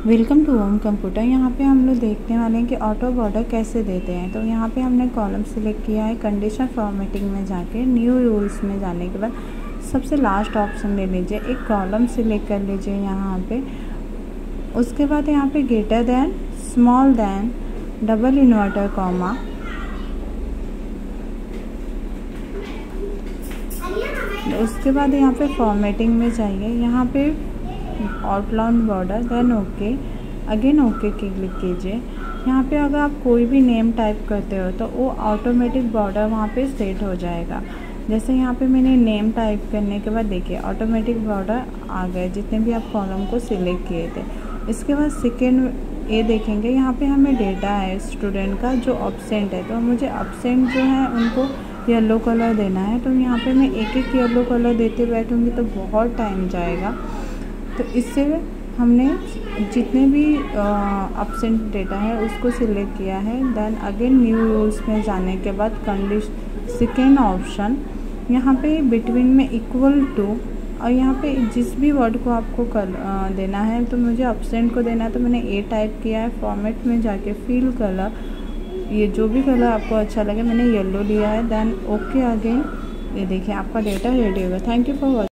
Welcome to home computer. यहाँ पे हम लोग देखने वाले हैं कि ऑटो बॉर्डर कैसे देते हैं। तो यहाँ पे हमने कॉलम सिलेक्ट किया है। कंडीशन फॉर्मेटिंग में जाके न्यू रूल्स में जाने के बाद सबसे लास्ट ऑप्शन ले लीजिए, एक कॉलम सिलेक्ट कर लीजिए यहाँ पे। उसके बाद यहाँ पे greater than, small than, double inverter comma, उसके बाद यहाँ पे फॉर्मेटिंग में जाइए, यहाँ पे outline border, then okay, again okay click कीजिए। यहाँ पे अगर आप कोई भी नेम टाइप करते हो तो वो ऑटोमेटिक बॉर्डर वहाँ पे सेट हो जाएगा। जैसे यहाँ पे मैंने नेम टाइप करने के बाद देखिए ऑटोमेटिक बॉर्डर आ गए जितने भी आप कॉलम को सिलेक्ट किए थे। इसके बाद सेकेंड ये देखेंगे, यहाँ पे हमें डेटा है स्टूडेंट का जो एब्सेंट है, तो मुझे एब्सेंट जो है उनको येलो कलर देना है। तो यहाँ पे मैं एक एक येलो कलर देते बैठूँगी तो बहुत टाइम जाएगा। तो इससे हमने जितने भी एब्सेंट डेटा है उसको सिलेक्ट किया है। देन अगेन न्यू रूल्स में जाने के बाद सेकेंड ऑप्शन यहाँ पे बिटवीन में इक्वल टू, और यहाँ पे जिस भी वर्ड को आपको देना है, तो मुझे एब्सेंट को देना है तो मैंने ए टाइप किया है। फॉर्मेट में जाके फिल कलर, ये जो भी कलर आपको अच्छा लगे, मैंने येलो लिया है। देन ओके अगेन, ये देखिए आपका डेटा रेडी होगा। Thank you for watching.